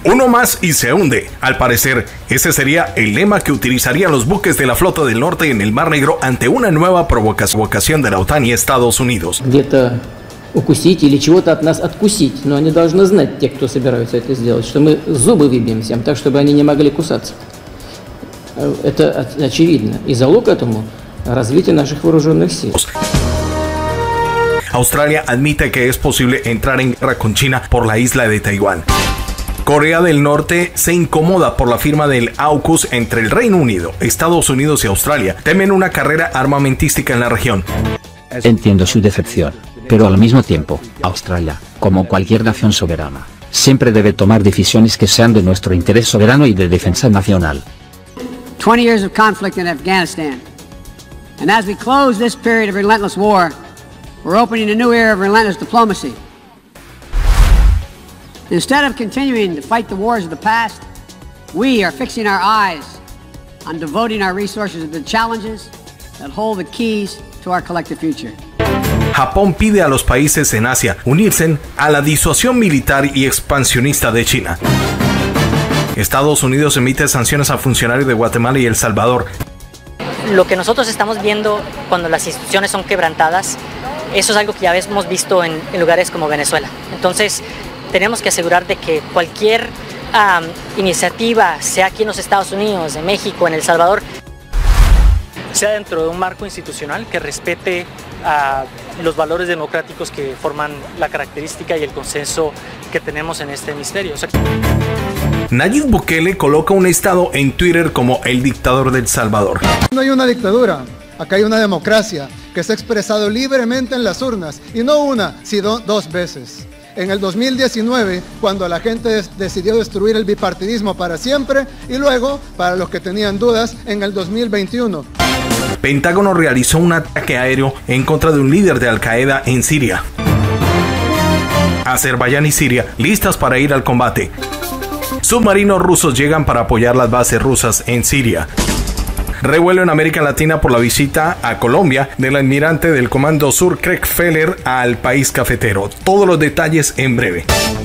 Uno más y se hunde. Al parecer, ese sería el lema que utilizarían los buques de la Flota del Norte en el Mar Negro ante una nueva provocación de la OTAN y Estados Unidos. Укусить или чего-то от нас откусить, но они должны знать, те, кто собираются это сделать, что мы зубы выбьем всем, так, чтобы они не могли кусаться. Это очевидно. И залог этому развитие наших вооруженных сил. Australia admite que es posible entrar en guerra con China por la isla de Taiwán. Corea del Norte se incomoda por la firma del AUKUS entre el Reino Unido, Estados Unidos y Australia. Temen una carrera armamentística en la región. Entiendo su decepción, pero al mismo tiempo, Australia, como cualquier nación soberana, siempre debe tomar decisiones que sean de nuestro interés soberano y de defensa nacional. 20 years of conflict in Afghanistan. And as we close this period of relentless war, we're opening a new era of relentless diplomacy. Instead of continuing to fight the wars of the past, we are fixing our eyes on devoting our resources to the challenges that hold the keys to our collective future. Japón pide a los países en Asia unirse a la disuasión militar y expansionista de China. Estados Unidos emite sanciones a funcionarios de Guatemala y El Salvador. Lo que nosotros estamos viendo cuando las instituciones son quebrantadas, eso es algo que ya hemos visto en lugares como Venezuela. Entonces, tenemos que asegurar de que cualquier iniciativa, sea aquí en los Estados Unidos, en México, en El Salvador, sea dentro de un marco institucional que respete los valores democráticos que forman la característica y el consenso que tenemos en este hemisferio. Nayib Bukele coloca un estado en Twitter como el dictador de El Salvador. No hay una dictadura, acá hay una democracia que se ha expresado libremente en las urnas, y no una, sino dos veces. En el 2019, cuando la gente decidió destruir el bipartidismo para siempre, y luego, para los que tenían dudas, en el 2021. Pentágono realizó un ataque aéreo en contra de un líder de Al Qaeda en Siria. Azerbaiyán y Siria listas para ir al combate. Submarinos rusos llegan para apoyar las bases rusas en Siria. Revuelo en América Latina por la visita a Colombia del almirante del Comando Sur Craig Feller al país cafetero. Todos los detalles en breve.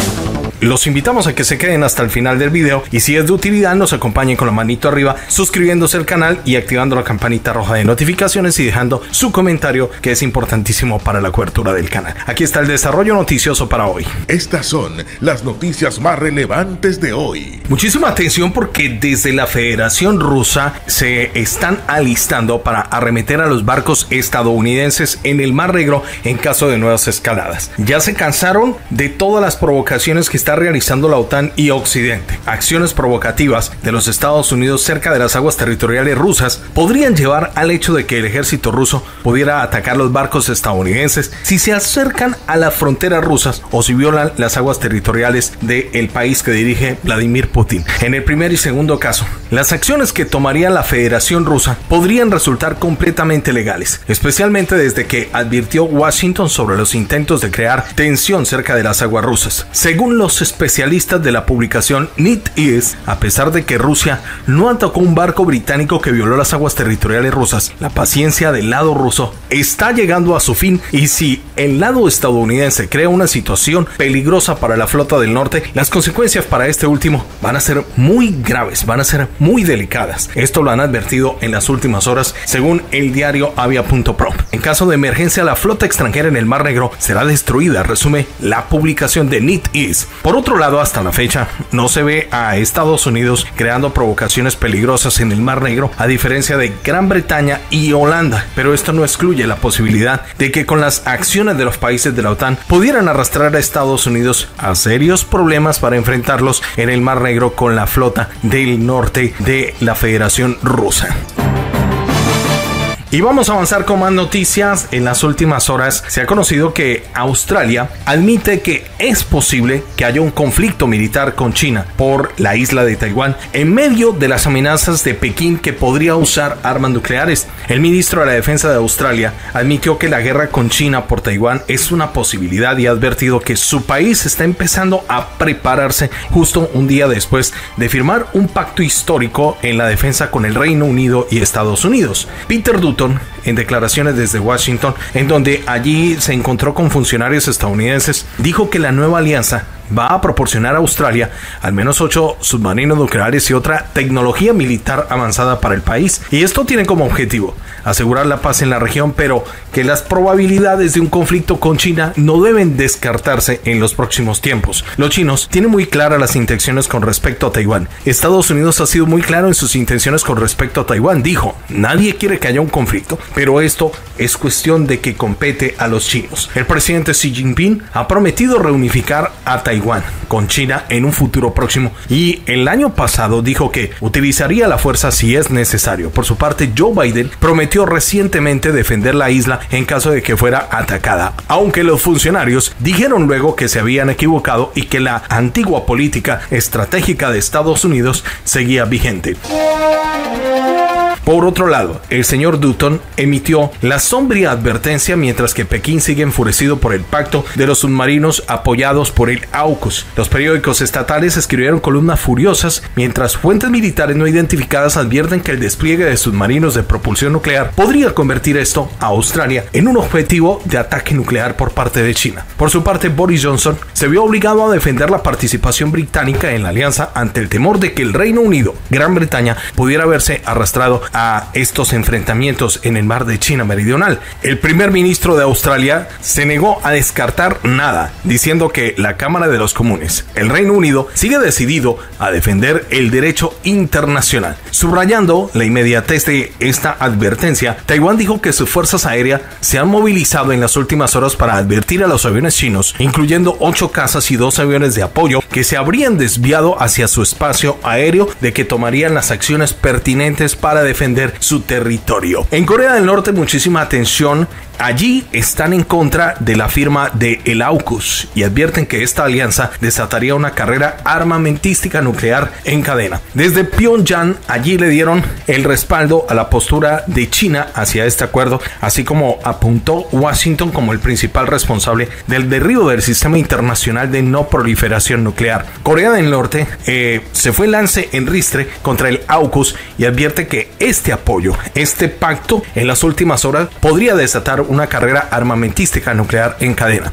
Los invitamos a que se queden hasta el final del video y si es de utilidad nos acompañen con la manito arriba, suscribiéndose al canal y activando la campanita roja de notificaciones y dejando su comentario, que es importantísimo para la cobertura del canal. Aquí está el desarrollo noticioso para hoy. Estas son las noticias más relevantes de hoy. Muchísima atención porque desde la Federación Rusa se están alistando para arremeter a los barcos estadounidenses en el Mar Negro en caso de nuevas escaladas. Ya se cansaron de todas las provocaciones que está realizando la OTAN y Occidente. Acciones provocativas de los Estados Unidos cerca de las aguas territoriales rusas podrían llevar al hecho de que el ejército ruso pudiera atacar los barcos estadounidenses si se acercan a las fronteras rusas o si violan las aguas territoriales del país que dirige Vladimir Putin. En el primer y segundo caso, las acciones que tomaría la Federación Rusa podrían resultar completamente legales, especialmente desde que advirtió Washington sobre los intentos de crear tensión cerca de las aguas rusas. Según los especialistas de la publicación NetEase, a pesar de que Rusia no atacó un barco británico que violó las aguas territoriales rusas, la paciencia del lado ruso está llegando a su fin y si el lado estadounidense crea una situación peligrosa para la Flota del Norte, las consecuencias para este último van a ser muy graves, van a ser muy delicadas. Esto lo han advertido en las últimas horas, según el diario Avia.pro. En caso de emergencia, la flota extranjera en el Mar Negro será destruida, resume la publicación de NetEase. Por otro lado, hasta la fecha, no se ve a Estados Unidos creando provocaciones peligrosas en el Mar Negro, a diferencia de Gran Bretaña y Holanda, pero esto no excluye la posibilidad de que con las acciones de los países de la OTAN pudieran arrastrar a Estados Unidos a serios problemas para enfrentarlos en el Mar Negro con la flota del norte de la Federación Rusa. Y vamos a avanzar con más noticias. En las últimas horas se ha conocido que Australia admite que es posible que haya un conflicto militar con China por la isla de Taiwán en medio de las amenazas de Pekín que podría usar armas nucleares. El ministro de la Defensa de Australia admitió que la guerra con China por Taiwán es una posibilidad y ha advertido que su país está empezando a prepararse justo un día después de firmar un pacto histórico en la defensa con el Reino Unido y Estados Unidos. Peter Dutton, en declaraciones desde Washington, en donde allí se encontró con funcionarios estadounidenses, dijo que la nueva alianza va a proporcionar a Australia al menos 8 submarinos nucleares y otra tecnología militar avanzada para el país. Y esto tiene como objetivo asegurar la paz en la región, pero que las probabilidades de un conflicto con China no deben descartarse en los próximos tiempos. Los chinos tienen muy claras las intenciones con respecto a Taiwán. Estados Unidos ha sido muy claro en sus intenciones con respecto a Taiwán. Dijo, nadie quiere que haya un conflicto, pero esto es cuestión de que compete a los chinos. El presidente Xi Jinping ha prometido reunificar a Taiwán con China en un futuro próximo y el año pasado dijo que utilizaría la fuerza si es necesario. Por su parte, Joe Biden prometió recientemente defender la isla en caso de que fuera atacada, aunque los funcionarios dijeron luego que se habían equivocado y que la antigua política estratégica de Estados Unidos seguía vigente. Por otro lado, el señor Dutton emitió la sombría advertencia mientras que Pekín sigue enfurecido por el pacto de los submarinos apoyados por el AUKUS. Los periódicos estatales escribieron columnas furiosas mientras fuentes militares no identificadas advierten que el despliegue de submarinos de propulsión nuclear podría convertir esto a Australia en un objetivo de ataque nuclear por parte de China. Por su parte, Boris Johnson se vio obligado a defender la participación británica en la alianza ante el temor de que el Reino Unido, Gran Bretaña, pudiera verse arrastrado a estos enfrentamientos en el mar de China Meridional. El primer ministro de Australia se negó a descartar nada, diciendo que la Cámara de los Comunes, el Reino Unido, sigue decidido a defender el derecho internacional. Subrayando la inmediatez de esta advertencia, Taiwán dijo que sus fuerzas aéreas se han movilizado en las últimas horas para advertir a los aviones chinos, incluyendo 8 cazas y 2 aviones de apoyo que se habrían desviado hacia su espacio aéreo, de que tomarían las acciones pertinentes para defender su territorio. En Corea del Norte, muchísima atención. Allí están en contra de la firma de el AUKUS y advierten que esta alianza desataría una carrera armamentística nuclear en cadena. Desde Pyongyang, allí le dieron el respaldo a la postura de China hacia este acuerdo, así como apuntó Washington como el principal responsable del derribo del sistema internacional de no proliferación nuclear. Corea del Norte se fue lance en ristre contra el AUKUS y advierte que este apoyo, este pacto, en las últimas horas podría desatar una carrera armamentística nuclear en cadena.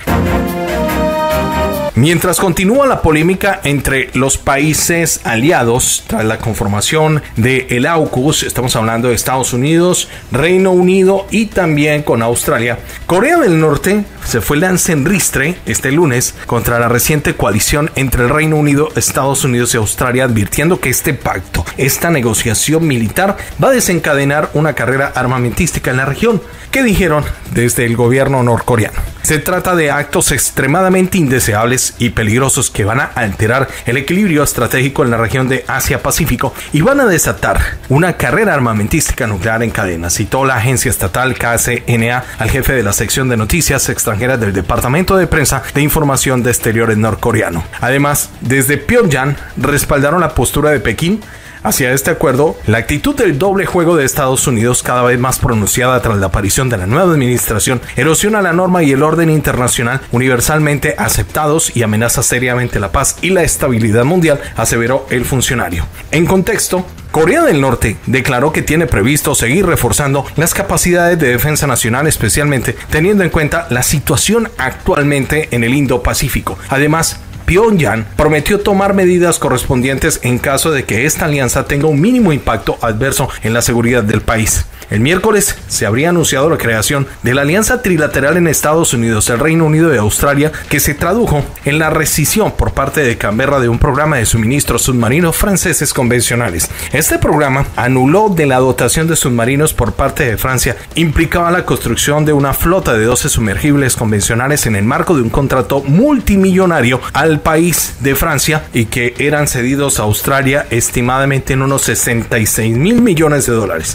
Mientras continúa la polémica entre los países aliados tras la conformación de el AUKUS, estamos hablando de Estados Unidos, Reino Unido y también con Australia, Corea del Norte se fue lance en ristre este lunes contra la reciente coalición entre el Reino Unido, Estados Unidos y Australia, advirtiendo que este pacto, esta negociación militar, va a desencadenar una carrera armamentística en la región. ¿Qué dijeron desde el gobierno norcoreano? Se trata de actos extremadamente indeseables y peligrosos que van a alterar el equilibrio estratégico en la región de Asia-Pacífico y van a desatar una carrera armamentística nuclear en cadena, citó la agencia estatal KCNA al jefe de la sección de noticias extranjeras del Departamento de Prensa de Información de Exteriores norcoreano. Además, desde Pyongyang respaldaron la postura de Pekín hacia este acuerdo, la actitud del doble juego de Estados Unidos, cada vez más pronunciada tras la aparición de la nueva administración, erosiona la norma y el orden internacional universalmente aceptados y amenaza seriamente la paz y la estabilidad mundial, aseveró el funcionario. En contexto, Corea del Norte declaró que tiene previsto seguir reforzando las capacidades de defensa nacional, especialmente teniendo en cuenta la situación actualmente en el Indo-Pacífico. Además, Pyongyang prometió tomar medidas correspondientes en caso de que esta alianza tenga un mínimo impacto adverso en la seguridad del país. El miércoles se habría anunciado la creación de la alianza trilateral en Estados Unidos, el Reino Unido y Australia, que se tradujo en la rescisión por parte de Canberra de un programa de suministros submarinos franceses convencionales. Este programa anuló de la dotación de submarinos por parte de Francia, implicaba la construcción de una flota de 12 sumergibles convencionales en el marco de un contrato multimillonario al país de Francia y que eran cedidos a Australia estimadamente en unos 66,000 millones de dólares.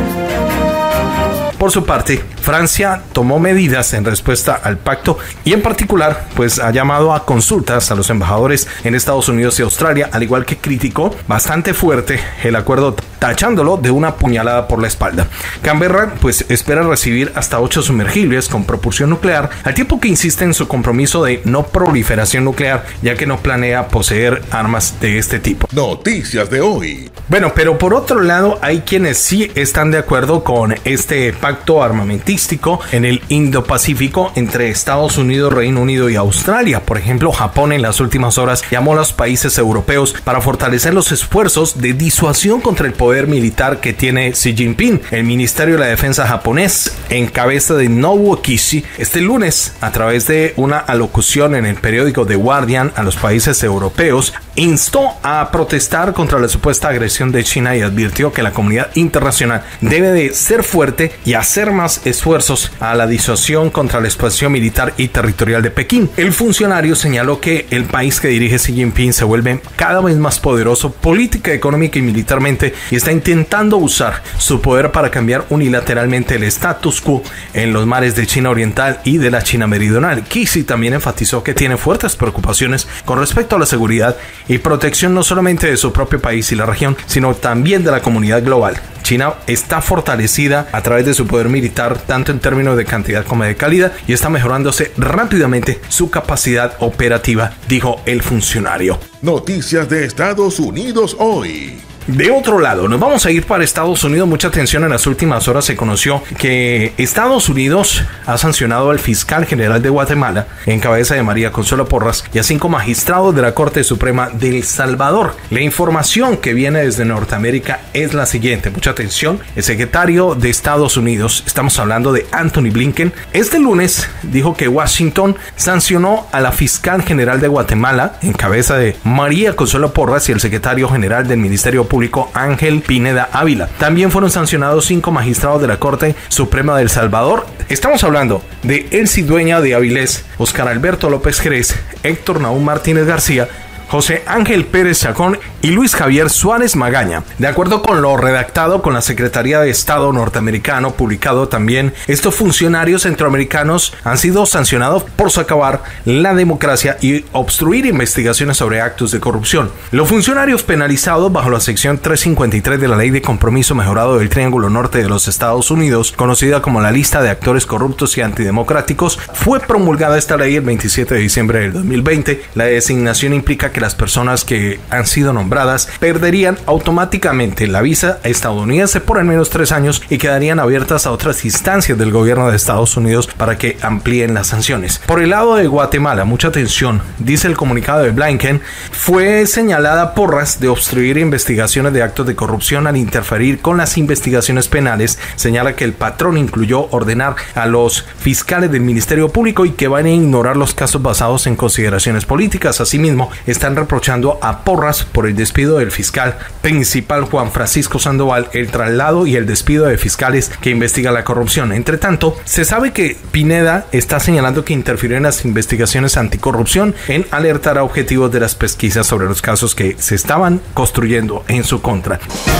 Por su parte, Francia tomó medidas en respuesta al pacto y en particular pues ha llamado a consultas a los embajadores en Estados Unidos y Australia, al igual que criticó bastante fuerte el acuerdo, tachándolo de una puñalada por la espalda. Canberra pues espera recibir hasta 8 sumergibles con propulsión nuclear, al tiempo que insiste en su compromiso de no proliferación nuclear, ya que no planea poseer armas de este tipo. Noticias de hoy. Bueno, pero por otro lado hay quienes sí están de acuerdo con este pacto pacto armamentístico en el Indo-Pacífico entre Estados Unidos, Reino Unido y Australia. Por ejemplo, Japón en las últimas horas llamó a los países europeos para fortalecer los esfuerzos de disuasión contra el poder militar que tiene Xi Jinping. El Ministerio de la Defensa japonés, en cabeza de Nobuo Kishi, este lunes, a través de una alocución en el periódico The Guardian a los países europeos, instó a protestar contra la supuesta agresión de China y advirtió que la comunidad internacional debe de ser fuerte y hacer más esfuerzos a la disuasión contra la expansión militar y territorial de Pekín. El funcionario señaló que el país que dirige Xi Jinping se vuelve cada vez más poderoso política, económica y militarmente y está intentando usar su poder para cambiar unilateralmente el status quo en los mares de China Oriental y de la China Meridional. Kishi también enfatizó que tiene fuertes preocupaciones con respecto a la seguridad y protección no solamente de su propio país y la región, sino también de la comunidad global. China está fortalecida a través de su poder militar, tanto en términos de cantidad como de calidad, y está mejorándose rápidamente su capacidad operativa, dijo el funcionario. Noticias de Estados Unidos hoy. De otro lado, nos vamos a ir para Estados Unidos. Mucha atención, en las últimas horas se conoció que Estados Unidos ha sancionado al fiscal general de Guatemala, en cabeza de María Consuelo Porras, y a 5 magistrados de la Corte Suprema de El Salvador. La información que viene desde Norteamérica es la siguiente. Mucha atención. El secretario de Estados Unidos, estamos hablando de Anthony Blinken, este lunes dijo que Washington sancionó a la fiscal general de Guatemala, en cabeza de María Consuelo Porras, y el secretario general del Ministerio Público, Ángel Pineda Ávila. También fueron sancionados 5 magistrados de la Corte Suprema de El Salvador. Estamos hablando de Elsie Dueña de Avilés, Oscar Alberto López Jerez, Héctor Nahum Martínez García, José Ángel Pérez Chacón y Luis Javier Suárez Magaña. De acuerdo con lo redactado con la Secretaría de Estado norteamericano, publicado también, estos funcionarios centroamericanos han sido sancionados por socavar la democracia y obstruir investigaciones sobre actos de corrupción. Los funcionarios penalizados bajo la sección 353 de la Ley de Compromiso Mejorado del Triángulo Norte de los Estados Unidos, conocida como la lista de actores corruptos y antidemocráticos, fue promulgada esta ley el 27 de diciembre del 2020. La designación implica que las personas que han sido nombradas perderían automáticamente la visa estadounidense por al menos 3 años y quedarían abiertas a otras instancias del gobierno de Estados Unidos para que amplíen las sanciones. Por el lado de Guatemala, mucha atención, dice el comunicado de Blinken, fue señalada Porras de obstruir investigaciones de actos de corrupción al interferir con las investigaciones penales. Señala que el patrón incluyó ordenar a los fiscales del Ministerio Público y que van a ignorar los casos basados en consideraciones políticas. Asimismo, están reprochando a Porras por el despido del fiscal principal Juan Francisco Sandoval, el traslado y el despido de fiscales que investigan la corrupción. Entre tanto, se sabe que Pineda está señalando que interfirió en las investigaciones anticorrupción en alertar a objetivos de las pesquisas sobre los casos que se estaban construyendo en su contra.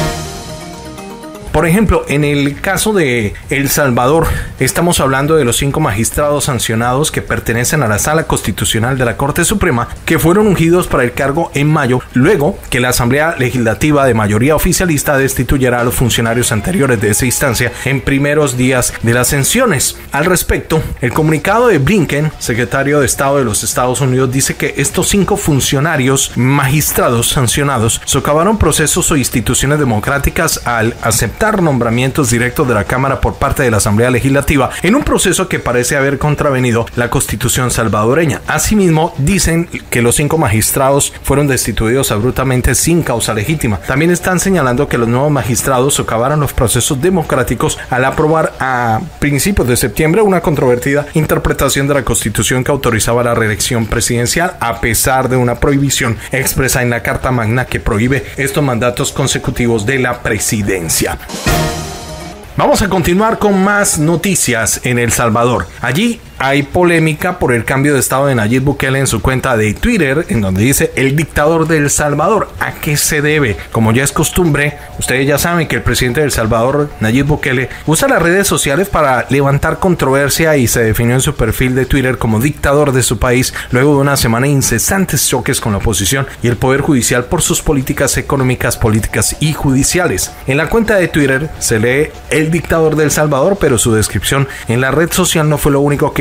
Por ejemplo, en el caso de El Salvador, estamos hablando de los 5 magistrados sancionados que pertenecen a la Sala Constitucional de la Corte Suprema, que fueron ungidos para el cargo en mayo, luego que la Asamblea Legislativa de mayoría oficialista destituyera a los funcionarios anteriores de esa instancia en primeros días de las sesiones. Al respecto, el comunicado de Blinken, secretario de Estado de los Estados Unidos, dice que estos 5 funcionarios magistrados sancionados socavaron procesos o instituciones democráticas al aceptar nombramientos directos de la Cámara por parte de la Asamblea Legislativa en un proceso que parece haber contravenido la Constitución salvadoreña. Asimismo, dicen que los 5 magistrados fueron destituidos abruptamente sin causa legítima. También están señalando que los nuevos magistrados socavaron los procesos democráticos al aprobar a principios de septiembre una controvertida interpretación de la Constitución que autorizaba la reelección presidencial, a pesar de una prohibición expresa en la Carta Magna que prohíbe estos mandatos consecutivos de la presidencia. Vamos a continuar con más noticias en El Salvador. Allí hay polémica por el cambio de estado de Nayib Bukele en su cuenta de Twitter, en donde dice el dictador de El Salvador. ¿A qué se debe? Como ya es costumbre, ustedes ya saben que el presidente de El Salvador, Nayib Bukele, usa las redes sociales para levantar controversia y se definió en su perfil de Twitter como dictador de su país luego de una semana de incesantes choques con la oposición y el poder judicial por sus políticas económicas, políticas y judiciales. En la cuenta de Twitter se lee el dictador de El Salvador, pero su descripción en la red social no fue lo único que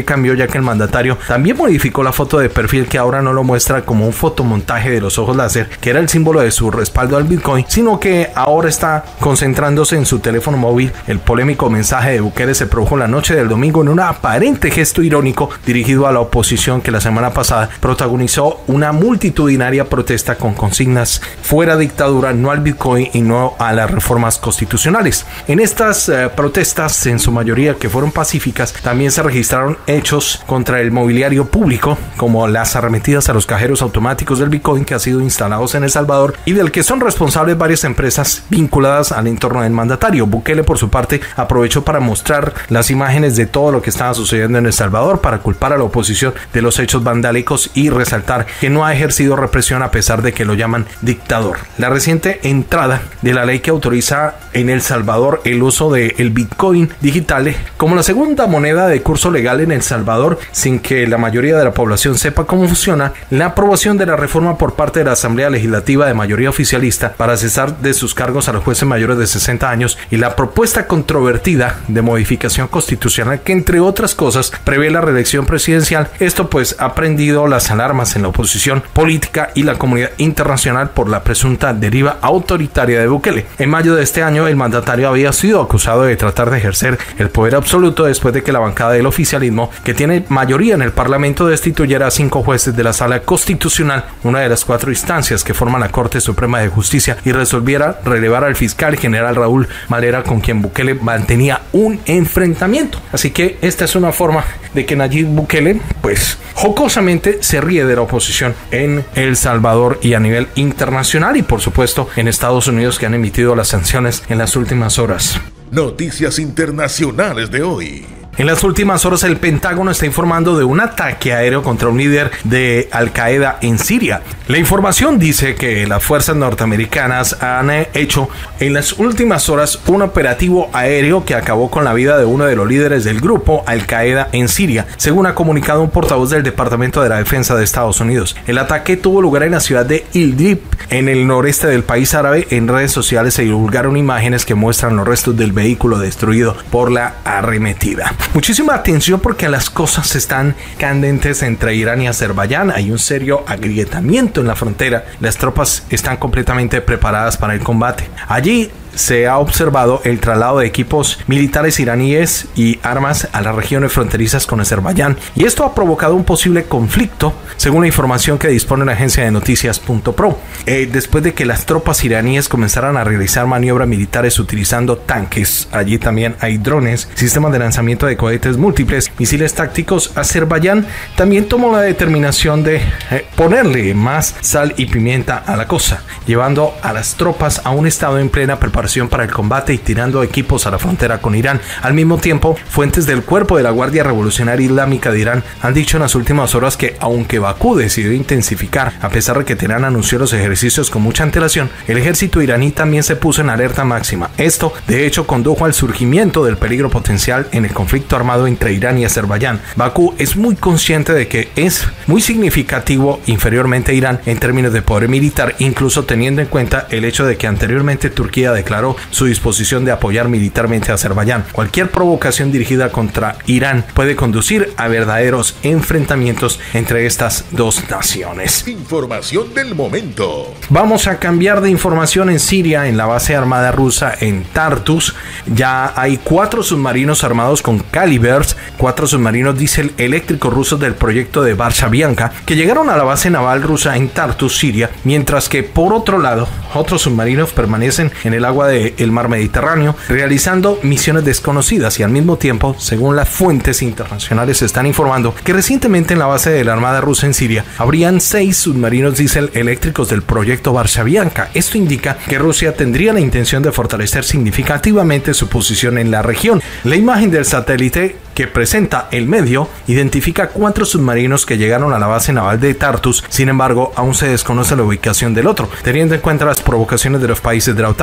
cambió, ya que el mandatario también modificó la foto de perfil, que ahora no lo muestra como un fotomontaje de los ojos láser, que era el símbolo de su respaldo al Bitcoin, sino que ahora está concentrándose en su teléfono móvil. El polémico mensaje de Bukele se produjo la noche del domingo en un aparente gesto irónico dirigido a la oposición, que la semana pasada protagonizó una multitudinaria protesta con consignas: fuera dictadura, no al Bitcoin y no a las reformas constitucionales. En estas protestas, en su mayoría que fueron pacíficas, también se registraron hechos contra el mobiliario público, como las arremetidas a los cajeros automáticos del Bitcoin que han sido instalados en El Salvador y del que son responsables varias empresas vinculadas al entorno del mandatario. Bukele, por su parte, aprovechó para mostrar las imágenes de todo lo que estaba sucediendo en El Salvador, para culpar a la oposición de los hechos vandálicos y resaltar que no ha ejercido represión a pesar de que lo llaman dictador. La reciente entrada de la ley que autoriza en El Salvador el uso del Bitcoin digital como la segunda moneda de curso legal en El Salvador, sin que la mayoría de la población sepa cómo funciona, la aprobación de la reforma por parte de la Asamblea Legislativa de mayoría oficialista para cesar de sus cargos a los jueces mayores de 60 años y la propuesta controvertida de modificación constitucional que, entre otras cosas, prevé la reelección presidencial. Esto pues ha prendido las alarmas en la oposición política y la comunidad internacional por la presunta deriva autoritaria de Bukele. En mayo de este año, el mandatario había sido acusado de tratar de ejercer el poder absoluto después de que la bancada del oficialismo, que tiene mayoría en el Parlamento, destituyera a 5 jueces de la Sala Constitucional, una de las 4 instancias que forman la Corte Suprema de Justicia, y resolviera relevar al fiscal general Raúl Valera, con quien Bukele mantenía un enfrentamiento. Así que esta es una forma de que Nayib Bukele, pues jocosamente, se ríe de la oposición en El Salvador y a nivel internacional, y por supuesto en Estados Unidos, que han emitido las sanciones en las últimas horas. Noticias internacionales de hoy. En las últimas horas, el Pentágono está informando de un ataque aéreo contra un líder de Al Qaeda en Siria. La información dice que las fuerzas norteamericanas han hecho en las últimas horas un operativo aéreo que acabó con la vida de uno de los líderes del grupo Al Qaeda en Siria, según ha comunicado un portavoz del Departamento de la Defensa de Estados Unidos. El ataque tuvo lugar en la ciudad de Idlib, en el noreste del país árabe. En redes sociales se divulgaron imágenes que muestran los restos del vehículo destruido por la arremetida. Muchísima atención, porque las cosas están candentes entre Irán y Azerbaiyán. Hay un serio agrietamiento en la frontera. Las tropas están completamente preparadas para el combate. Allí se ha observado el traslado de equipos militares iraníes y armas a las regiones fronterizas con Azerbaiyán, y esto ha provocado un posible conflicto, según la información que dispone la agencia de noticias.pro, después de que las tropas iraníes comenzaran a realizar maniobras militares utilizando tanques. Allí también hay drones, sistemas de lanzamiento de cohetes múltiples, misiles tácticos. Azerbaiyán también tomó la determinación de ponerle más sal y pimienta a la cosa, llevando a las tropas a un estado en plena preparación para el combate y tirando equipos a la frontera con Irán. Al mismo tiempo, fuentes del cuerpo de la Guardia Revolucionaria Islámica de Irán han dicho en las últimas horas que, aunque Bakú decidió intensificar, a pesar de que Teherán anunció los ejercicios con mucha antelación, el ejército iraní también se puso en alerta máxima. Esto, de hecho, condujo al surgimiento del peligro potencial en el conflicto armado entre Irán y Azerbaiyán. Bakú es muy consciente de que es muy significativo inferiormente a Irán en términos de poder militar, incluso teniendo en cuenta el hecho de que anteriormente Turquía declaró su disposición de apoyar militarmente a Azerbaiyán. Cualquier provocación dirigida contra Irán puede conducir a verdaderos enfrentamientos entre estas dos naciones. Información del momento. Vamos a cambiar de información. En Siria, en la base armada rusa en Tartus, ya hay 4 submarinos armados con Calibers, 4 submarinos diésel eléctricos rusos del proyecto de Varshavianka, que llegaron a la base naval rusa en Tartus, Siria, mientras que por otro lado, otros submarinos permanecen en el agua del mar Mediterráneo realizando misiones desconocidas, y al mismo tiempo, según las fuentes internacionales, se están informando que recientemente en la base de la Armada rusa en Siria habrían 6 submarinos diésel eléctricos del proyecto Varshavianka. Esto indica que Rusia tendría la intención de fortalecer significativamente su posición en la región. La imagen del satélite que presenta el medio identifica 4 submarinos que llegaron a la base naval de Tartus. Sin embargo, aún se desconoce la ubicación del otro, teniendo en cuenta las provocaciones de los países de la OTAN. Los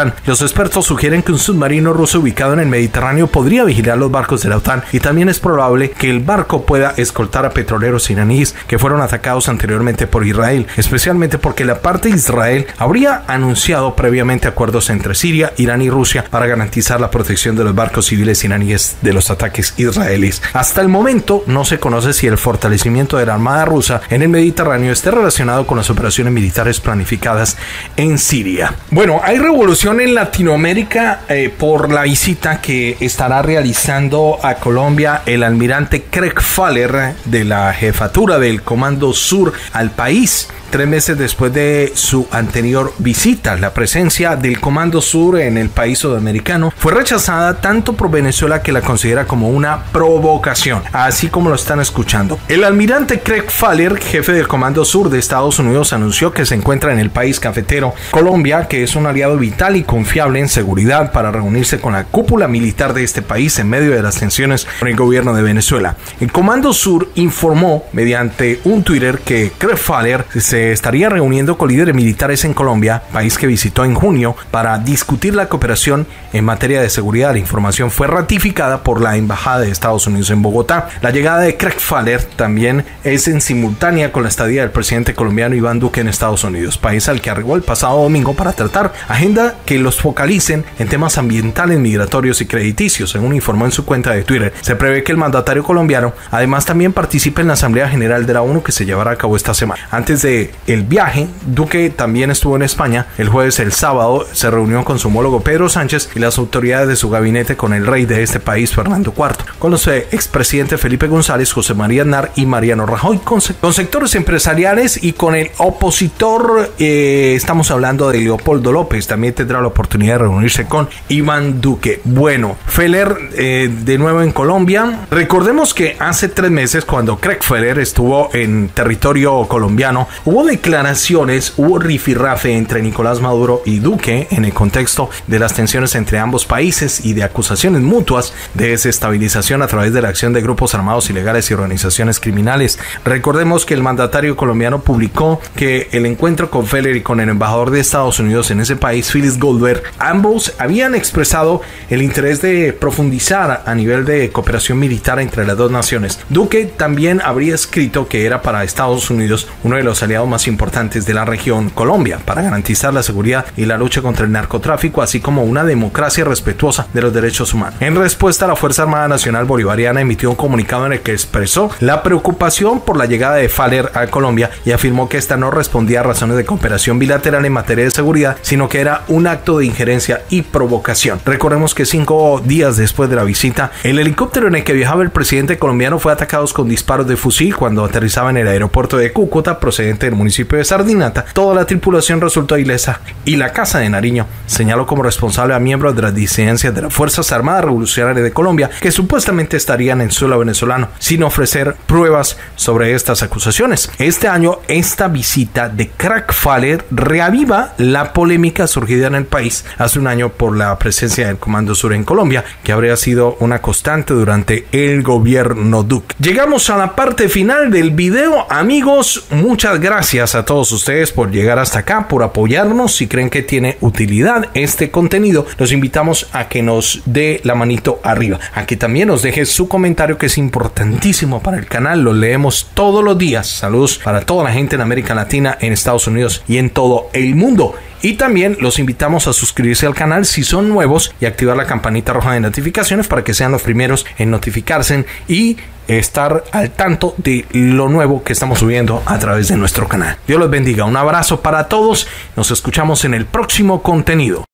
expertos sugieren que un submarino ruso ubicado en el Mediterráneo podría vigilar los barcos de la OTAN y también es probable que el barco pueda escoltar a petroleros iraníes que fueron atacados anteriormente por Israel, especialmente porque la parte de Israel habría anunciado previamente acuerdos entre Siria, Irán y Rusia para garantizar la protección de los barcos civiles iraníes de los ataques israelíes. Hasta el momento no se conoce si el fortalecimiento de la Armada rusa en el Mediterráneo esté relacionado con las operaciones militares planificadas en Siria. Bueno, hay revolución en Latinoamérica por la visita que estará realizando a Colombia el almirante Craig Faller de la jefatura del Comando Sur al país. 3 meses después de su anterior visita, la presencia del Comando Sur en el país sudamericano fue rechazada tanto por Venezuela, que la considera como una provocación, así como lo están escuchando. El almirante Craig Faller, jefe del Comando Sur de Estados Unidos, anunció que se encuentra en el país cafetero Colombia, que es un aliado vital y confiable en seguridad, para reunirse con la cúpula militar de este país en medio de las tensiones con el gobierno de Venezuela. El Comando Sur informó mediante un Twitter que Craig Faller se estaría reuniendo con líderes militares en Colombia, país que visitó en junio, para discutir la cooperación en materia de seguridad. La información fue ratificada por la Embajada de Estados Unidos en Bogotá. La llegada de Craig Faller también es en simultánea con la estadía del presidente colombiano Iván Duque en Estados Unidos, país al que arribó el pasado domingo para tratar agenda que los focalicen en temas ambientales, migratorios y crediticios. Según informó en su cuenta de Twitter, se prevé que el mandatario colombiano además también participe en la Asamblea General de la ONU, que se llevará a cabo esta semana. Antes de el viaje, Duque también estuvo en España. El jueves, el sábado, se reunió con su homólogo Pedro Sánchez y las autoridades de su gabinete con el rey de este país, Fernando IV, con los expresidentes Felipe González, José María Aznar y Mariano Rajoy, con sectores empresariales y con el opositor. Estamos hablando de Leopoldo López. También tendrá la oportunidad de reunirse con Iván Duque. Bueno, Faller de nuevo en Colombia. Recordemos que hace 3 meses, cuando Craig Faller estuvo en territorio colombiano, hubo declaraciones, hubo rifirrafe entre Nicolás Maduro y Duque en el contexto de las tensiones entre ambos países y de acusaciones mutuas de desestabilización a través de la acción de grupos armados ilegales y organizaciones criminales. Recordemos que el mandatario colombiano publicó que el encuentro con Faller y con el embajador de Estados Unidos en ese país, Phyllis Goldberg, ambos habían expresado el interés de profundizar a nivel de cooperación militar entre las dos naciones. Duque también habría escrito que era para Estados Unidos uno de los aliados más importantes de la región, Colombia, para garantizar la seguridad y la lucha contra el narcotráfico, así como una democracia respetuosa de los derechos humanos. En respuesta, la Fuerza Armada Nacional Bolivariana emitió un comunicado en el que expresó la preocupación por la llegada de Faller a Colombia y afirmó que esta no respondía a razones de cooperación bilateral en materia de seguridad, sino que era un acto de injerencia y provocación. Recordemos que 5 días después de la visita, el helicóptero en el que viajaba el presidente colombiano fue atacado con disparos de fusil cuando aterrizaba en el aeropuerto de Cúcuta, procedente del municipio de Sardinata. Toda la tripulación resultó ilesa y la Casa de Nariño señaló como responsable a miembros de las disidencias de las Fuerzas Armadas Revolucionarias de Colombia, que supuestamente estarían en suelo venezolano, sin ofrecer pruebas sobre estas acusaciones. Este año, esta visita de Craig Faller reaviva la polémica surgida en el país hace un año por la presencia del Comando Sur en Colombia, que habría sido una constante durante el gobierno Duque. Llegamos a la parte final del video, amigos. Muchas gracias a todos ustedes por llegar hasta acá, por apoyarnos. Si creen que tiene utilidad este contenido, los invitamos a que nos dé la manito arriba, a que también nos deje su comentario, que es importantísimo para el canal. Lo leemos todos los días. Saludos para toda la gente en América Latina, en Estados Unidos y en todo el mundo. Y también los invitamos a suscribirse al canal si son nuevos y activar la campanita roja de notificaciones para que sean los primeros en notificarse y estar al tanto de lo nuevo que estamos subiendo a través de nuestro canal. Dios los bendiga. Un abrazo para todos. Nos escuchamos en el próximo contenido.